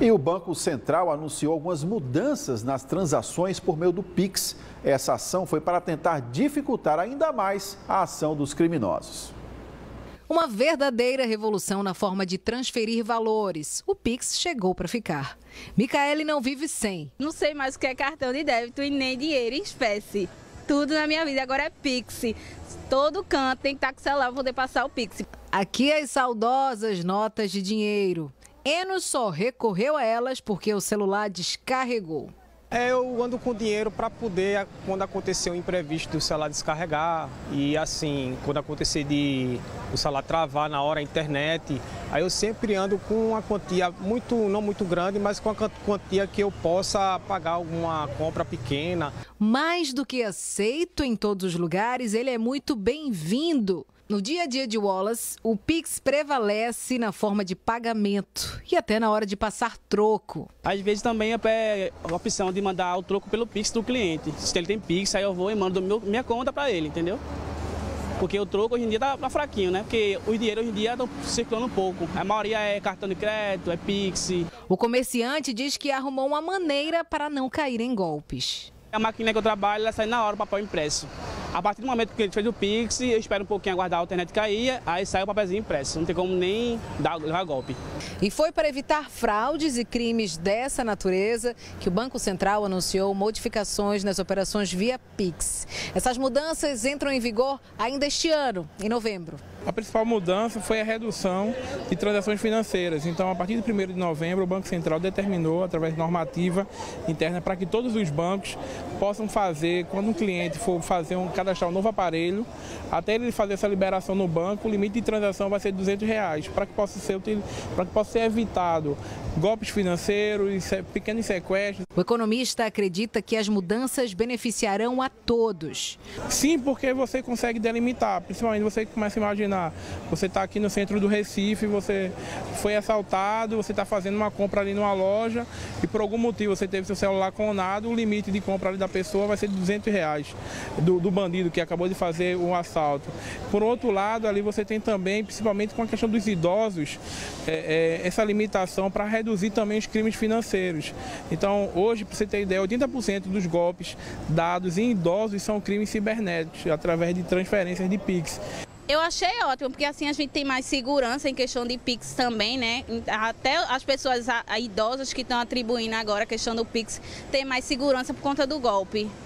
E o Banco Central anunciou algumas mudanças nas transações por meio do Pix. Essa ação foi para tentar dificultar ainda mais a ação dos criminosos. Uma verdadeira revolução na forma de transferir valores. O Pix chegou para ficar. Micaele não vive sem. Não sei mais o que é cartão de débito e nem dinheiro em espécie. Tudo na minha vida agora é Pix. Todo canto tem que estar com o celular para poder passar o Pix. Aqui as saudosas notas de dinheiro. Enos só recorreu a elas porque o celular descarregou. Eu ando com dinheiro para poder, quando acontecer um imprevisto, do celular descarregar e assim, quando acontecer de o celular travar na hora a internet, aí eu sempre ando com uma quantia não muito grande, mas com uma quantia que eu possa pagar alguma compra pequena. Mais do que aceito em todos os lugares, ele é muito bem-vindo. No dia a dia de Wallace, o Pix prevalece na forma de pagamento e até na hora de passar troco. Às vezes também é a opção de mandar o troco pelo Pix do cliente. Se ele tem Pix, aí eu vou e mando minha conta para ele, entendeu? Porque o troco hoje em dia tá fraquinho, né? Porque o dinheiro hoje em dia está circulando um pouco. A maioria é cartão de crédito, é Pix. O comerciante diz que arrumou uma maneira para não cair em golpes. A máquina que eu trabalho, ela sai na hora o papel impresso. A partir do momento que ele fez o Pix, eu espero um pouquinho aguardar a internet cair, aí sai o papelzinho impresso. Não tem como nem levar golpe. E foi para evitar fraudes e crimes dessa natureza que o Banco Central anunciou modificações nas operações via Pix. Essas mudanças entram em vigor ainda este ano, em novembro. A principal mudança foi a redução de transações financeiras. Então, a partir de 1º de novembro, o Banco Central determinou, através de normativa interna, para que todos os bancos possam fazer, quando um cliente for cadastrar um novo aparelho, até ele fazer essa liberação no banco, o limite de transação vai ser de R$200, para que possa ser evitado golpes financeiros, pequenos sequestros. O economista acredita que as mudanças beneficiarão a todos. Sim, porque você consegue delimitar, principalmente você começa a imaginar, você está aqui no centro do Recife, você foi assaltado, você está fazendo uma compra ali numa loja e por algum motivo você teve seu celular clonado, o limite de compra ali da pessoa vai ser de R$200 do bandido que acabou de fazer um assalto. Por outro lado, ali você tem também, principalmente com a questão dos idosos, essa limitação para reduzir também os crimes financeiros. Então, hoje, para você ter ideia, 80% dos golpes dados em idosos são crimes cibernéticos, através de transferências de Pix. Eu achei ótimo, porque assim a gente tem mais segurança em questão de Pix também, né? Até as pessoas idosas que estão atribuindo agora a questão do Pix tem mais segurança por conta do golpe.